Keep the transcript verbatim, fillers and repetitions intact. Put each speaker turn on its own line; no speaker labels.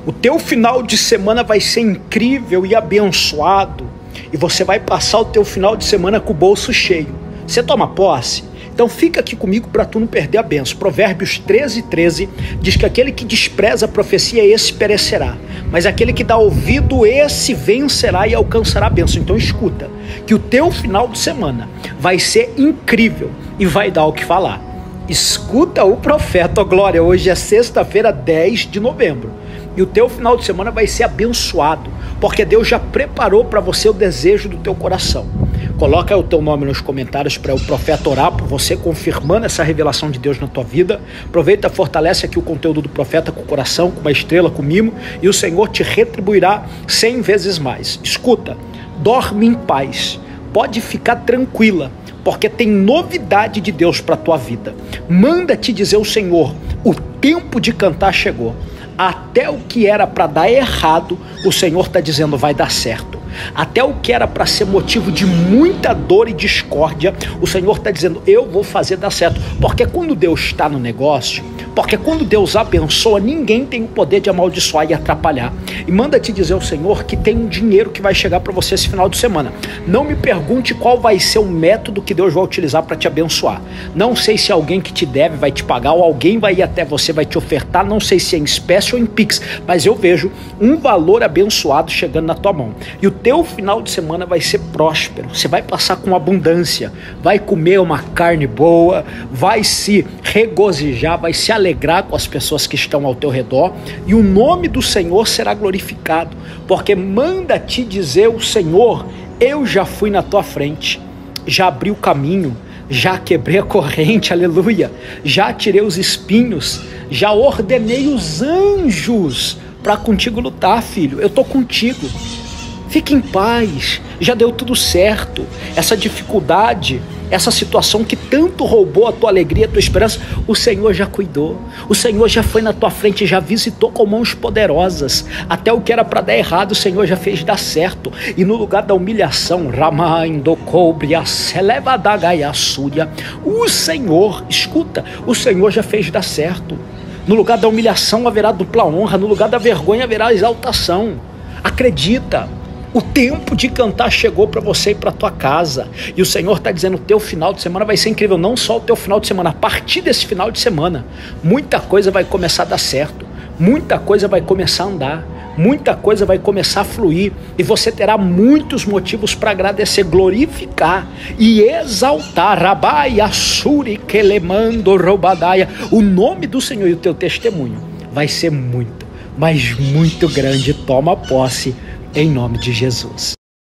O teu final de semana vai ser incrível e abençoado. E você vai passar o teu final de semana com o bolso cheio. Você toma posse? Então fica aqui comigo para tu não perder a bênção. Provérbios treze, treze diz que aquele que despreza a profecia, esse perecerá. Mas aquele que dá ouvido, esse vencerá e alcançará a bênção. Então escuta, que o teu final de semana vai ser incrível e vai dar o que falar. Escuta o profeta, oh glória, hoje é sexta-feira, dez de novembro. E o teu final de semana vai ser abençoado, porque Deus já preparou para você o desejo do teu coração. Coloca o teu nome nos comentários para o profeta orar por você, confirmando essa revelação de Deus na tua vida. Aproveita, fortalece aqui o conteúdo do profeta com o coração, com uma estrela, com mimo, e o Senhor te retribuirá cem vezes mais. Escuta, dorme em paz, pode ficar tranquila, porque tem novidade de Deus para a tua vida. Manda te dizer o Senhor, o tempo de cantar chegou. Até o que era para dar errado, o Senhor está dizendo vai dar certo. Até o que era para ser motivo de muita dor e discórdia, o Senhor está dizendo eu vou fazer dar certo. Porque quando Deus está no negócio, porque quando Deus abençoa, ninguém tem o poder de amaldiçoar e atrapalhar. E manda te dizer o Senhor que tem um dinheiro que vai chegar para você esse final de semana. Não me pergunte qual vai ser o método que Deus vai utilizar para te abençoar. Não sei se alguém que te deve vai te pagar ou alguém vai ir até você, vai te ofertar. Não sei se é em espécie ou em Pix, mas eu vejo um valor abençoado chegando na tua mão. E o teu final de semana vai ser próspero. Você vai passar com abundância, vai comer uma carne boa, vai se regozijar, vai se alegrar com as pessoas que estão ao teu redor, e o nome do Senhor será glorificado, porque manda te dizer o Senhor, eu já fui na tua frente, já abri o caminho, já quebrei a corrente, aleluia, já tirei os espinhos, já ordenei os anjos para contigo lutar, filho, eu estou contigo. Fique em paz, já deu tudo certo. Essa dificuldade, essa situação que tanto roubou a tua alegria, a tua esperança, o Senhor já cuidou. O Senhor já foi na tua frente, já visitou com mãos poderosas. Até o que era para dar errado, o Senhor já fez dar certo. E no lugar da humilhação, o Senhor, escuta, o Senhor já fez dar certo. No lugar da humilhação haverá dupla honra, no lugar da vergonha haverá exaltação. Acredita. O tempo de cantar chegou para você e para tua casa. E o Senhor está dizendo, o teu final de semana vai ser incrível. Não só o teu final de semana, a partir desse final de semana, muita coisa vai começar a dar certo. Muita coisa vai começar a andar. Muita coisa vai começar a fluir. E você terá muitos motivos para agradecer, glorificar e exaltar. Rabai, Assuri, Kelemando, Robadaia. O nome do Senhor e o teu testemunho vai ser muito, mas muito grande. Toma posse. Em nome de Jesus.